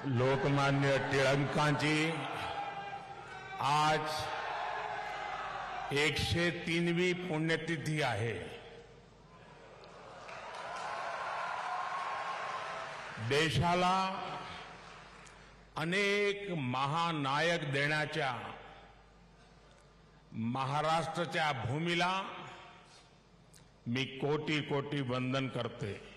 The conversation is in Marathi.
लोकमान्य टिळकांची आज 103वी पुण्यतिथी आहे. देशाला अनेक महानायक देण्याच्या महाराष्ट्राच्या भूमीला मी कोटी कोटी वंदन करते.